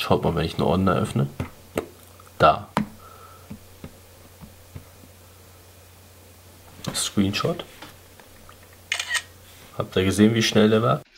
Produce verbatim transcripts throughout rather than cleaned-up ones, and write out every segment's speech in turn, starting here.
Schaut mal, wenn ich einen Ordner öffne. Da. Screenshot. Habt ihr gesehen, wie schnell der war?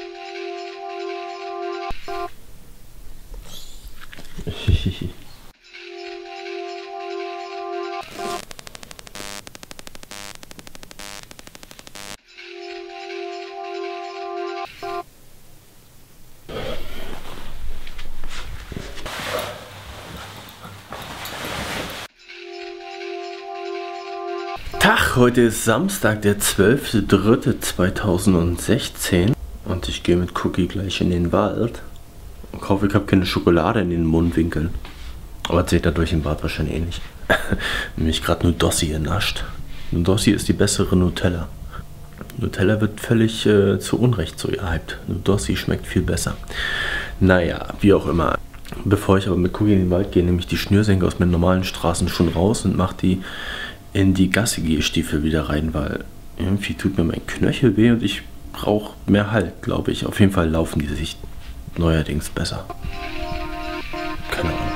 Tag, heute ist Samstag, der zwölfte dritte zweitausendsechzehn und ich gehe mit Cookie gleich in den Wald und hoffe, ich habe keine Schokolade in den Mundwinkeln. Aber das seht ihr durch den Bart wahrscheinlich eh nicht. Nämlich gerade Nudossi genascht. Nudossi ist die bessere Nutella. Nutella wird völlig äh, zu Unrecht so gehypt. Nudossi schmeckt viel besser. Naja, wie auch immer. Bevor ich aber mit Cookie in den Wald gehe, nehme ich die Schnürsenkel aus meinen normalen Straßenschuhen raus und mache die in die Gassi-Gehstiefel wieder rein, weil irgendwie tut mir mein Knöchel weh und ich brauche mehr Halt, glaube ich. Auf jeden Fall laufen die sich neuerdings besser. Keine Ahnung.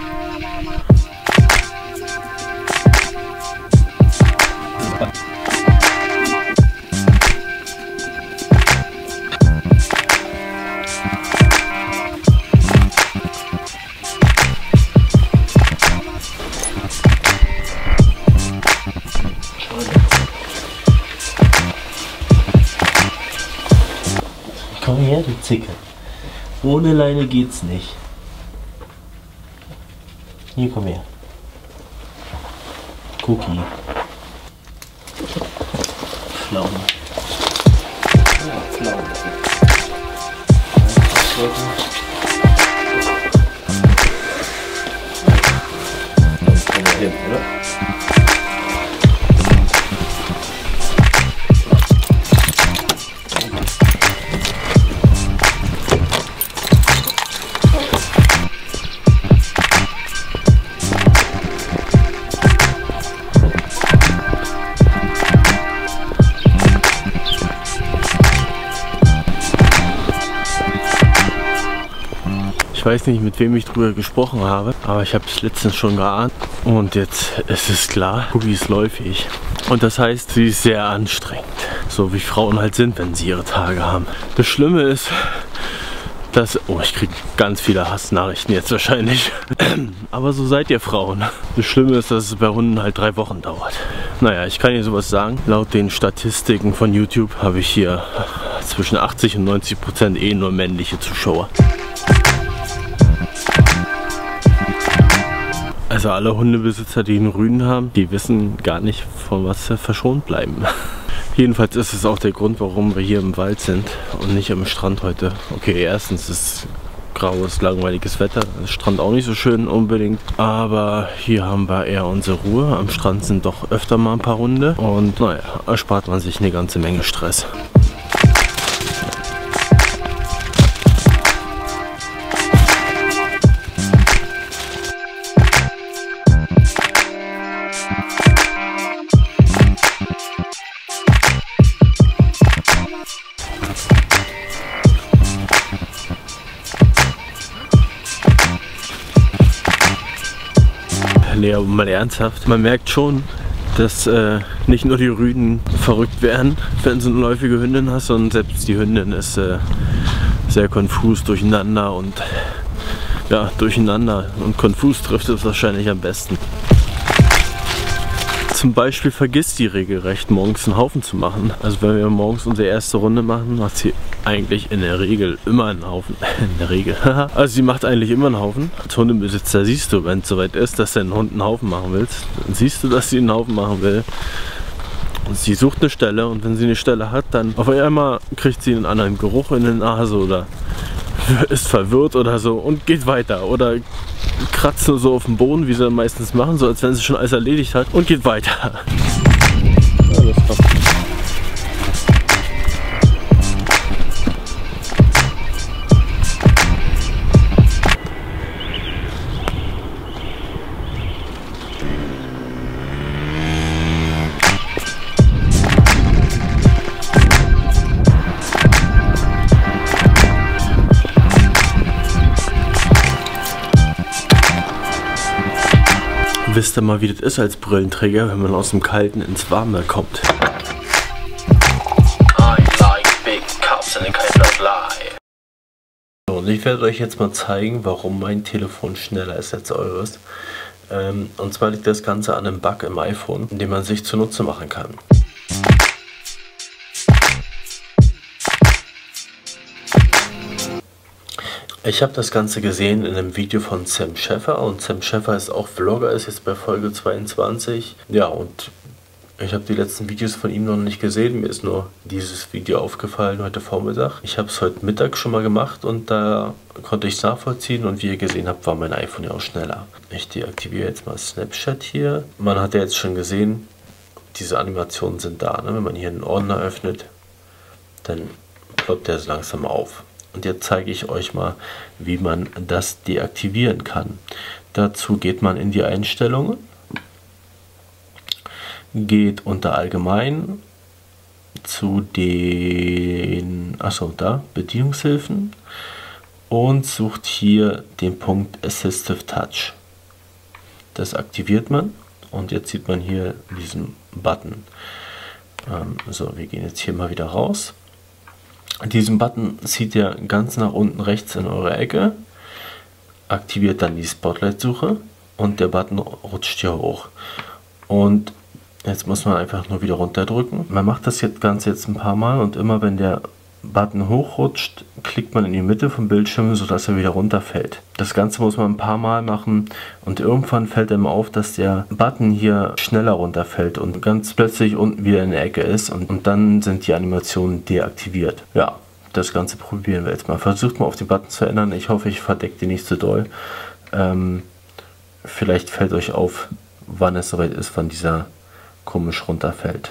Komm her, du Zicke. Ohne Leine geht's nicht. Hier, komm her. Cookie. Pflaume. Ja, Pflaume. Dann kommen wir hin, oder? Ich weiß nicht, mit wem ich drüber gesprochen habe, aber ich habe es letztens schon geahnt und jetzt ist es klar, Cookie ist läufig. Und das heißt, sie ist sehr anstrengend, so wie Frauen halt sind, wenn sie ihre Tage haben. Das Schlimme ist, dass... Oh, ich kriege ganz viele Hassnachrichten jetzt wahrscheinlich. Aber so seid ihr Frauen. Das Schlimme ist, dass es bei Hunden halt drei Wochen dauert. Naja, ich kann hier sowas sagen. Laut den Statistiken von YouTube habe ich hier zwischen achtzig und neunzig Prozent eh nur männliche Zuschauer. Also alle Hundebesitzer, die einen Rüden haben, die wissen gar nicht, von was sie verschont bleiben. Jedenfalls ist es auch der Grund, warum wir hier im Wald sind und nicht am Strand heute. Okay, erstens ist graues, langweiliges Wetter. Der Strand auch nicht so schön unbedingt. Aber hier haben wir eher unsere Ruhe. Am Strand sind doch öfter mal ein paar Hunde. Und naja, erspart man sich eine ganze Menge Stress. Nee, aber mal ernsthaft, man merkt schon, dass äh, nicht nur die Rüden verrückt werden, wenn du eine läufige Hündin hast, sondern selbst die Hündin ist äh, sehr konfus, durcheinander und ja, durcheinander und konfus trifft es wahrscheinlich am besten. Zum Beispiel vergisst die regelrecht, morgens einen Haufen zu machen. Also wenn wir morgens unsere erste Runde machen, macht sie eigentlich in der Regel immer einen Haufen. In der Regel. Also sie macht eigentlich immer einen Haufen. Als Hundebesitzer siehst du, wenn es soweit ist, dass dein Hund einen Haufen machen willst, dann siehst du, dass sie einen Haufen machen will. Und sie sucht eine Stelle und wenn sie eine Stelle hat, dann auf einmal kriegt sie einen anderen Geruch in den Nase oder ist verwirrt oder so und geht weiter. Oder kratzt nur so auf dem Boden, wie sie meistens machen, so als wenn sie schon alles erledigt hat und geht weiter. Ja, das passt. Wisst ihr mal, wie das ist als Brillenträger, wenn man aus dem Kalten ins Warme kommt? I like big cups and a kind of lie. So, und ich werde euch jetzt mal zeigen, warum mein Telefon schneller ist als eures. Ähm, und zwar liegt das Ganze an einem Bug im iPhone, den man sich zunutze machen kann. Ich habe das Ganze gesehen in einem Video von Sam Scheffer, und Sam Scheffer ist auch Vlogger, ist jetzt bei Folge zweiundzwanzig. Ja, und ich habe die letzten Videos von ihm noch nicht gesehen, mir ist nur dieses Video aufgefallen heute Vormittag. Ich habe es heute Mittag schon mal gemacht und da konnte ich es nachvollziehen, und wie ihr gesehen habt, war mein iPhone ja auch schneller. Ich deaktiviere jetzt mal Snapchat hier. Man hat ja jetzt schon gesehen, diese Animationen sind da, ne? Wenn man hier einen Ordner öffnet, dann ploppt der so langsam auf. Und jetzt zeige ich euch mal, wie man das deaktivieren kann. Dazu geht man in die Einstellungen, geht unter Allgemein zu den, achso, da, Bedienungshilfen und sucht hier den Punkt Assistive Touch. Das aktiviert man und jetzt sieht man hier diesen Button. Ähm, so, wir gehen jetzt hier mal wieder raus. Diesen Button zieht ihr ganz nach unten rechts in eure Ecke, aktiviert dann die Spotlight-Suche und der Button rutscht hier hoch. Und jetzt muss man einfach nur wieder runterdrücken. Man macht das jetzt Ganze jetzt ein paar Mal, und immer wenn der Button hochrutscht, klickt man in die Mitte vom Bildschirm, sodass er wieder runterfällt. Das Ganze muss man ein paar Mal machen, und irgendwann fällt einem auf, dass der Button hier schneller runterfällt und ganz plötzlich unten wieder in der Ecke ist, und, und dann sind die Animationen deaktiviert. Ja, das Ganze probieren wir jetzt mal. Versucht mal auf den Button zu ändern. Ich hoffe, ich verdecke die nicht zu doll. Ähm, vielleicht fällt euch auf, wann es soweit ist, wann dieser komisch runterfällt.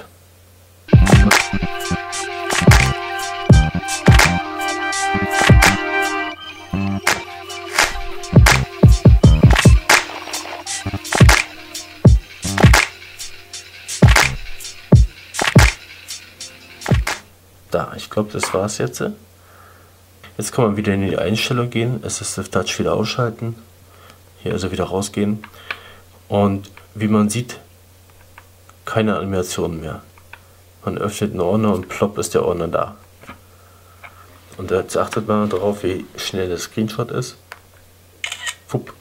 Da, ich glaube, das war's jetzt. Jetzt kann man wieder in die Einstellung gehen, Assistive Touch wieder ausschalten, hier also wieder rausgehen, und wie man sieht, keine Animationen mehr. Man öffnet einen Ordner und plopp ist der Ordner da. Und jetzt achtet mal darauf, wie schnell der Screenshot ist. Fupp.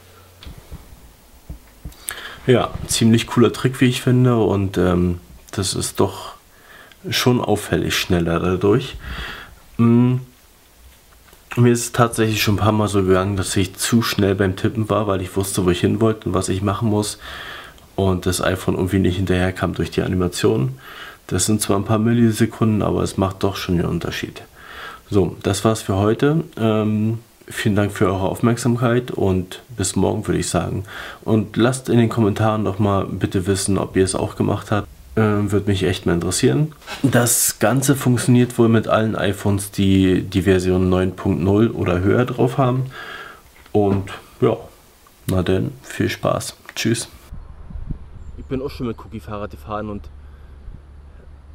Ja, ziemlich cooler Trick, wie ich finde, und ähm, das ist doch schon auffällig schneller dadurch. Mm. Mir ist es tatsächlich schon ein paar Mal so gegangen, dass ich zu schnell beim Tippen war, weil ich wusste, wo ich hin wollte und was ich machen muss, und das iPhone irgendwie nicht hinterher kam durch die Animation. Das sind zwar ein paar Millisekunden, aber es macht doch schon den Unterschied. So, das war's für heute. Ähm, vielen Dank für eure Aufmerksamkeit und bis morgen, würde ich sagen. Und lasst in den Kommentaren doch mal bitte wissen, ob ihr es auch gemacht habt. Ähm, würde mich echt mal interessieren. Das Ganze funktioniert wohl mit allen iPhones, die die Version neun Punkt null oder höher drauf haben. Und ja, na dann, viel Spaß. Tschüss. Ich bin auch schon mit Cookie-Fahrrad gefahren, und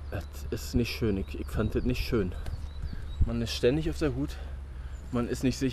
es ist nicht schön. Ich, ich fand das nicht schön. Man ist ständig auf der Hut. Man ist nicht sicher.